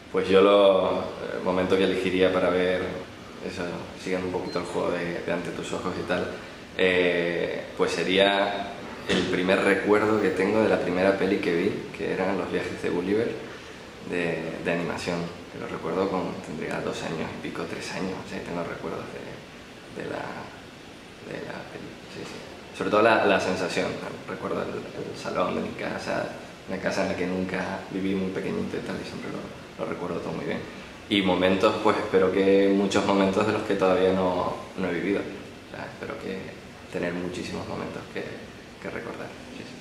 Pues yo el momento que elegiría para ver, eso, siguiendo un poquito el juego de Ante tus ojos y tal, pues sería el primer recuerdo que tengo de la primera peli que vi, que eran Los viajes de Gulliver, de animación, que lo recuerdo tendría 2 años y pico, 3 años, o sea, tengo recuerdos de la peli, sí, sí. Sobre todo la sensación, recuerdo el salón de mi casa, una casa en la que nunca viví, muy pequeñito y tal, y siempre lo recuerdo todo muy bien. Y momentos, pues espero que muchos momentos de los que todavía no he vivido, o sea, espero que tener muchísimos momentos que recordar. Sí, sí.